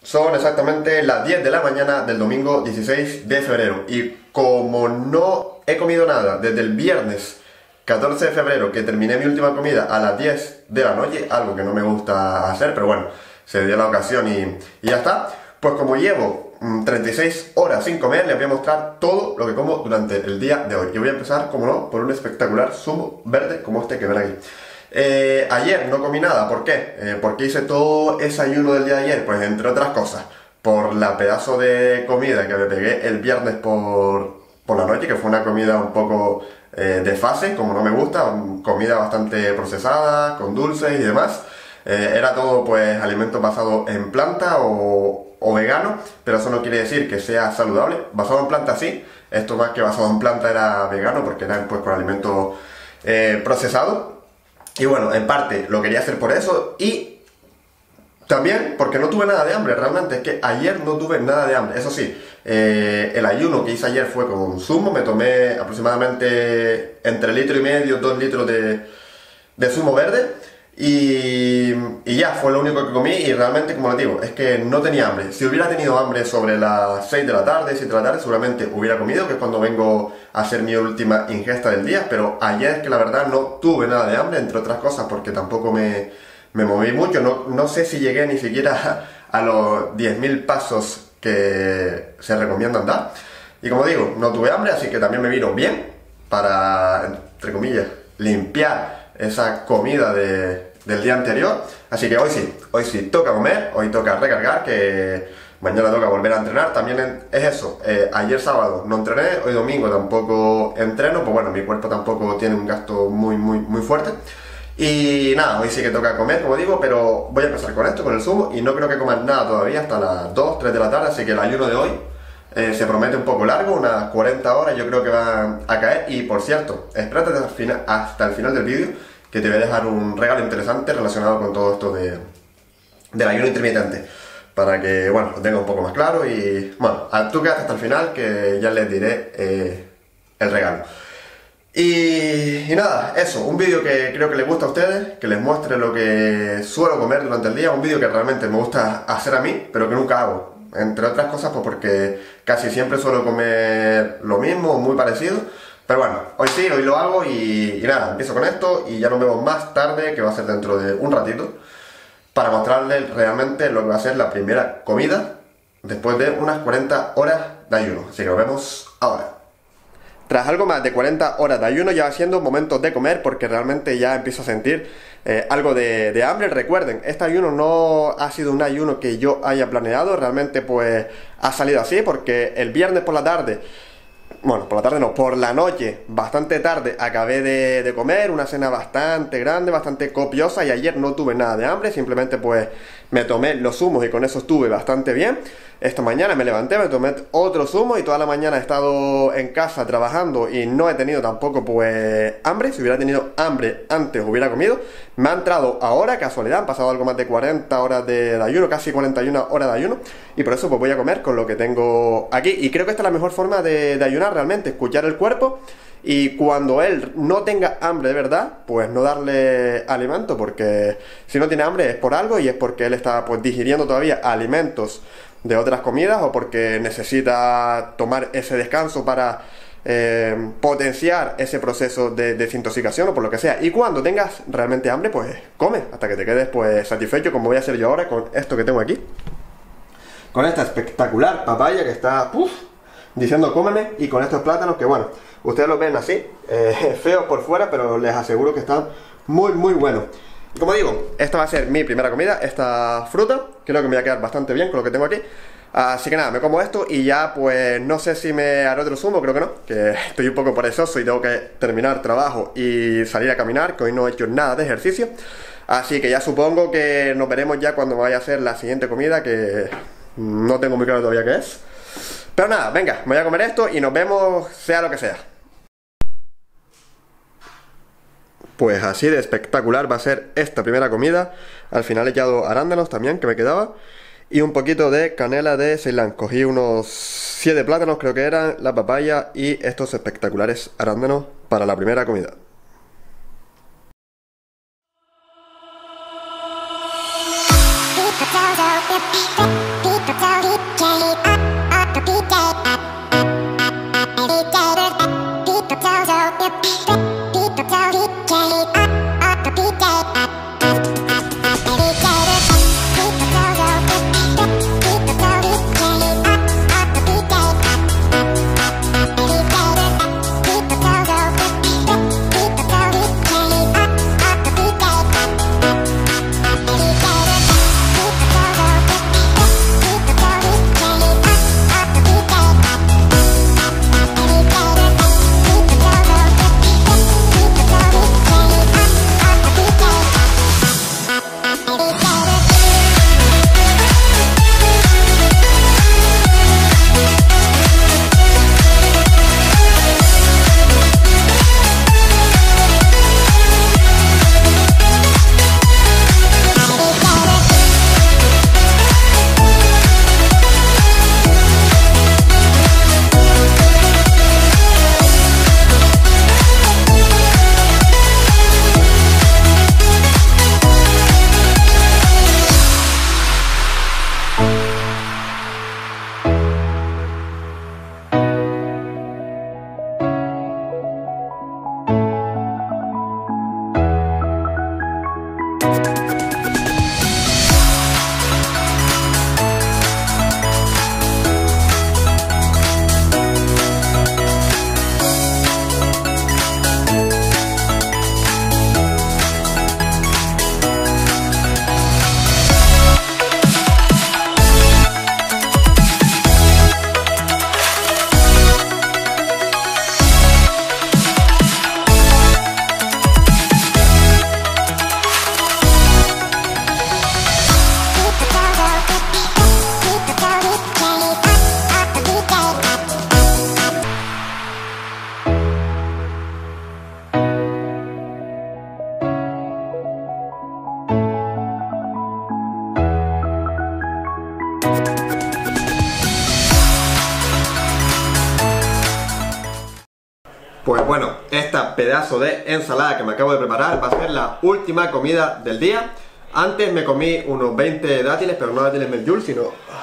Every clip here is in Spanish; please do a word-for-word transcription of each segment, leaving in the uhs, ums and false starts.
Son exactamente las diez de la mañana del domingo dieciséis de febrero y como no he comido nada desde el viernes catorce de febrero, que terminé mi última comida a las diez de la noche, algo que no me gusta hacer, pero bueno, se dio la ocasión y, y ya está, pues como llevo mmm, treinta y seis horas sin comer, les voy a mostrar todo lo que como durante el día de hoy. Y voy a empezar, como no, por un espectacular zumo verde como este que ven aquí. Eh, ayer no comí nada, ¿por qué? Eh, porque hice todo ese ayuno del día de ayer, pues entre otras cosas, por la pedazo de comida que me pegué el viernes por, por la noche, que fue una comida un poco eh, de fase, como no me gusta, comida bastante procesada, con dulces y demás. Eh, era todo pues alimentos basados en planta o, o vegano, pero eso no quiere decir que sea saludable. Basado en planta sí, esto más que basado en planta era vegano porque era pues con alimentos eh, procesados. Y bueno, en parte lo quería hacer por eso y también porque no tuve nada de hambre, realmente es que ayer no tuve nada de hambre. Eso sí, eh, el ayuno que hice ayer fue con zumo, me tomé aproximadamente entre litro y medio, dos litros de, de zumo verde y, y ya, fue lo único que comí y realmente, como les digo, es que no tenía hambre. Si hubiera tenido hambre sobre las seis de la tarde, siete de la tarde, seguramente hubiera comido, que es cuando vengo a hacer mi última ingesta del día, pero ayer es que la verdad no tuve nada de hambre, entre otras cosas porque tampoco me, me moví mucho, no, no sé si llegué ni siquiera a, a los diez mil pasos que se recomienda andar. Y como digo, no tuve hambre, así que también me vino bien para, entre comillas, limpiar esa comida de, del día anterior. Así que hoy sí, hoy sí toca comer, hoy toca recargar, que mañana toca volver a entrenar. También es eso, eh, ayer sábado no entrené, hoy domingo tampoco entreno, pues bueno, mi cuerpo tampoco tiene un gasto muy muy muy fuerte. Y nada, hoy sí que toca comer, como digo, pero voy a empezar con esto, con el zumo, y no creo que coman nada todavía hasta las dos, tres de la tarde, así que el ayuno de hoy eh, se promete un poco largo, unas cuarenta horas yo creo que van a caer. Y por cierto, espérate hasta el final, hasta el final del vídeo, que te voy a dejar un regalo interesante relacionado con todo esto de, del ayuno intermitente, para que, bueno, lo tenga un poco más claro. Y, bueno, tú quédate hasta el final, que ya les diré eh, el regalo. Y, y nada, eso, un vídeo que creo que les gusta a ustedes, que les muestre lo que suelo comer durante el día, un vídeo que realmente me gusta hacer a mí, pero que nunca hago, entre otras cosas pues porque casi siempre suelo comer lo mismo, muy parecido. Pero bueno, hoy sí, hoy lo hago y, y nada, empiezo con esto y ya nos vemos más tarde, que va a ser dentro de un ratito, para mostrarles realmente lo que va a ser la primera comida después de unas cuarenta horas de ayuno. Así que nos vemos ahora. Tras algo más de cuarenta horas de ayuno ya va siendo momentos de comer, porque realmente ya empiezo a sentir eh, algo de, de hambre. Recuerden, este ayuno no ha sido un ayuno que yo haya planeado, realmente pues ha salido así porque el viernes por la tarde, bueno, por la tarde no, por la noche, bastante tarde, acabé de, de comer, una cena bastante grande, bastante copiosa, y ayer no tuve nada de hambre, simplemente pues me tomé los zumos y con eso estuve bastante bien. Esta mañana me levanté, me tomé otro zumo y toda la mañana he estado en casa trabajando y no he tenido tampoco pues hambre. Si hubiera tenido hambre antes hubiera comido. Me ha entrado ahora, casualidad, han pasado algo más de cuarenta horas de, de ayuno, casi cuarenta y una horas de ayuno, y por eso pues voy a comer con lo que tengo aquí. Y creo que esta es la mejor forma de, de ayunar realmente, escuchar el cuerpo. Y cuando él no tenga hambre de verdad, pues no darle alimento, porque si no tiene hambre es por algo, y es porque él está pues digiriendo todavía alimentos de otras comidas, o porque necesita tomar ese descanso para eh, potenciar ese proceso de desintoxicación o por lo que sea. Y cuando tengas realmente hambre, pues come hasta que te quedes pues satisfecho, como voy a hacer yo ahora con esto que tengo aquí, con esta espectacular papaya que está uf, diciendo cómeme, y con estos plátanos que bueno, ustedes los ven así, eh, feos por fuera, pero les aseguro que están muy muy buenos. Como digo, esta va a ser mi primera comida, esta fruta, creo que me va a quedar bastante bien con lo que tengo aquí. Así que nada, me como esto y ya pues no sé si me haré otro zumo, creo que no, que estoy un poco perezoso y tengo que terminar trabajo y salir a caminar, que hoy no he hecho nada de ejercicio. Así que ya supongo que nos veremos ya cuando me vaya a hacer la siguiente comida, que no tengo muy claro todavía qué es. Pero nada, venga, me voy a comer esto y nos vemos sea lo que sea. Pues así de espectacular va a ser esta primera comida. Al final he echado arándanos también, que me quedaba, y un poquito de canela de Ceilán. Cogí unos siete plátanos, creo que eran, la papaya y estos espectaculares arándanos para la primera comida. Beep, Pues bueno, esta pedazo de ensalada que me acabo de preparar va a ser la última comida del día. Antes me comí unos veinte dátiles, pero no dátiles Medjool, sino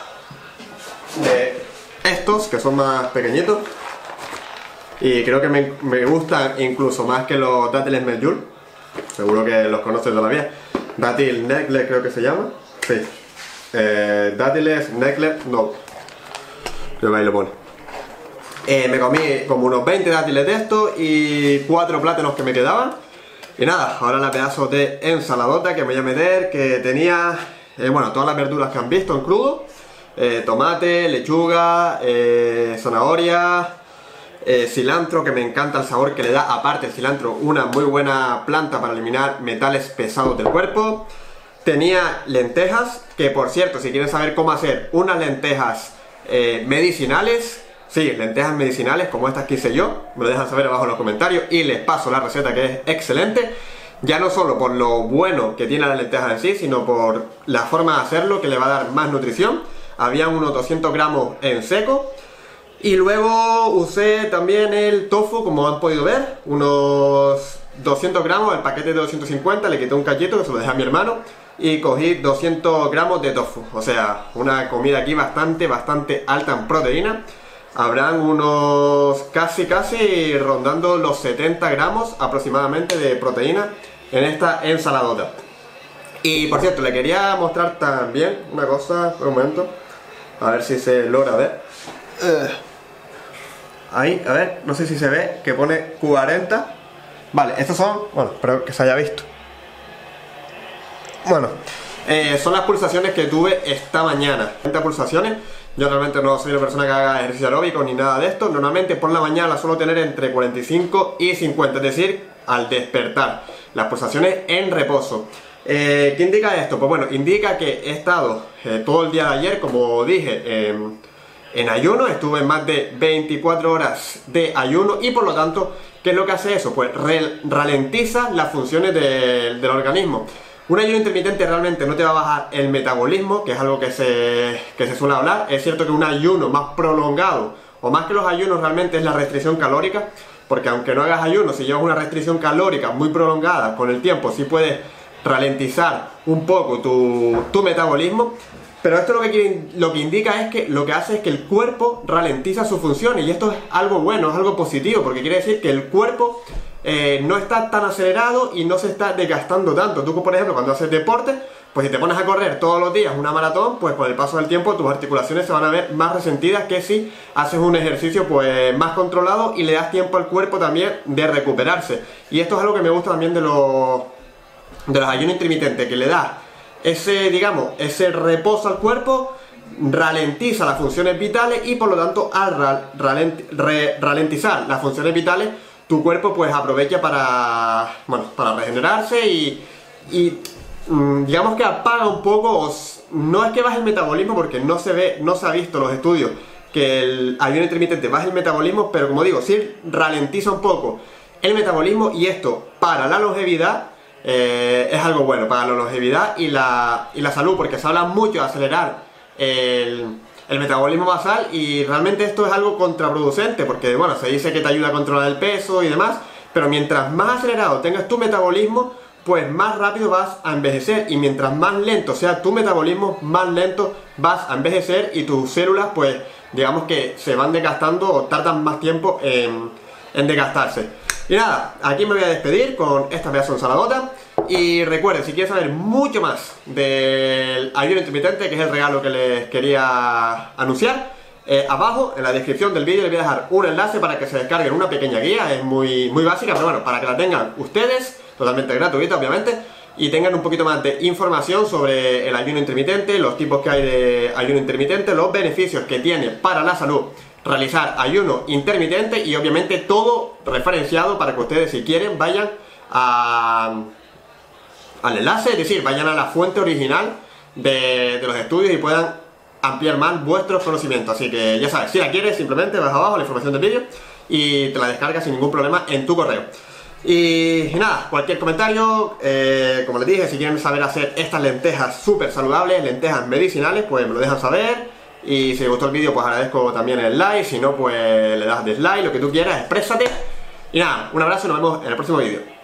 de estos, que son más pequeñitos. Y creo que me, me gustan incluso más que los dátiles Medjool. Seguro que los conoces todavía. Dátil Necklace creo que se llama. Sí. Eh, dátiles Necklace, no. Creo que ahí lo pone. Eh, me comí como unos veinte dátiles de estos y cuatro plátanos que me quedaban. Y nada, ahora la pedazo de ensaladota que me voy a meter, que tenía, eh, bueno, todas las verduras que han visto en crudo. Eh, tomate, lechuga, eh, zanahoria, eh, cilantro, que me encanta el sabor que le da, aparte el cilantro, una muy buena planta para eliminar metales pesados del cuerpo. Tenía lentejas, que por cierto, si quieren saber cómo hacer unas lentejas eh, medicinales, sí, lentejas medicinales como estas que hice yo, me lo dejan saber abajo en los comentarios y les paso la receta, que es excelente. Ya no solo por lo bueno que tiene la lenteja en sí, sino por la forma de hacerlo, que le va a dar más nutrición. Habían unos doscientos gramos en seco. Y luego usé también el tofu, como han podido ver, unos doscientos gramos, el paquete de doscientos cincuenta, le quité un cachito que se lo dejé a mi hermano. Y cogí doscientos gramos de tofu, o sea, una comida aquí bastante, bastante alta en proteína. Habrán unos casi casi rondando los setenta gramos aproximadamente de proteína en esta ensaladota. Y por cierto, le quería mostrar también una cosa, un momento, a ver si se logra ver. Uh, ahí, a ver, no sé si se ve, que pone cuarenta. Vale, estos son, bueno, espero que se haya visto. Bueno, eh, son las pulsaciones que tuve esta mañana. cuarenta pulsaciones. Yo realmente no soy una persona que haga ejercicio aeróbico ni nada de esto. Normalmente por la mañana las suelo tener entre cuarenta y cinco y cincuenta, es decir, al despertar. Las pulsaciones en reposo. Eh, ¿Qué indica esto? Pues bueno, indica que he estado eh, todo el día de ayer, como dije, eh, en ayuno. Estuve en más de veinticuatro horas de ayuno y por lo tanto, ¿qué es lo que hace eso? Pues re ralentiza las funciones de, del organismo. Un ayuno intermitente realmente no te va a bajar el metabolismo, que es algo que se, que se suele hablar. Es cierto que un ayuno más prolongado, o más que los ayunos realmente, es la restricción calórica, porque aunque no hagas ayuno, si llevas una restricción calórica muy prolongada, con el tiempo sí puedes ralentizar un poco tu, tu metabolismo. Pero esto lo que, quiere, lo que indica es que lo que hace es que el cuerpo ralentiza sus funciones, y esto es algo bueno, es algo positivo, porque quiere decir que el cuerpo Eh, no está tan acelerado y no se está desgastando tanto. Tú, por ejemplo, cuando haces deporte, pues si te pones a correr todos los días una maratón, pues con el paso del tiempo tus articulaciones se van a ver más resentidas que si haces un ejercicio pues más controlado y le das tiempo al cuerpo también de recuperarse. Y esto es algo que me gusta también de los, de los ayunos intermitentes, que le da ese, digamos, ese reposo al cuerpo, ralentiza las funciones vitales y por lo tanto al ralent, re, ralentizar las funciones vitales, tu cuerpo pues aprovecha para, bueno, para regenerarse y, y mmm, digamos que apaga un poco, no es que baje el metabolismo, porque no se ve, no se ha visto en los estudios que el ayuno intermitente baje el metabolismo, pero como digo, sí ralentiza un poco el metabolismo, y esto para la longevidad eh, es algo bueno, para la longevidad y la, y la salud, porque se habla mucho de acelerar el... el metabolismo basal, y realmente esto es algo contraproducente, porque bueno, se dice que te ayuda a controlar el peso y demás, pero mientras más acelerado tengas tu metabolismo, pues más rápido vas a envejecer, y mientras más lento sea tu metabolismo, más lento vas a envejecer, y tus células pues digamos que se van desgastando o tardan más tiempo en, en desgastarse. Y nada, aquí me voy a despedir con esta pedazo de ensaladota. Y recuerden, si quieres saber mucho más del ayuno intermitente, que es el regalo que les quería anunciar, eh, abajo en la descripción del vídeo les voy a dejar un enlace para que se descarguen una pequeña guía. Es muy, muy básica, pero bueno, para que la tengan ustedes, totalmente gratuita obviamente, y tengan un poquito más de información sobre el ayuno intermitente, los tipos que hay de ayuno intermitente, los beneficios que tiene para la salud realizar ayuno intermitente, y obviamente todo referenciado para que ustedes, si quieren, vayan a... al enlace, es decir, vayan a la fuente original de, de los estudios y puedan ampliar más vuestros conocimientos. Así que ya sabes, si la quieres, simplemente vas abajo a la información del vídeo y te la descargas sin ningún problema en tu correo. Y, y nada, cualquier comentario, eh, como les dije, si quieren saber hacer estas lentejas súper saludables, lentejas medicinales, pues me lo dejan saber. Y si les gustó el vídeo, pues agradezco también el like. Si no, pues le das dislike, lo que tú quieras, exprésate. Y nada, un abrazo y nos vemos en el próximo vídeo.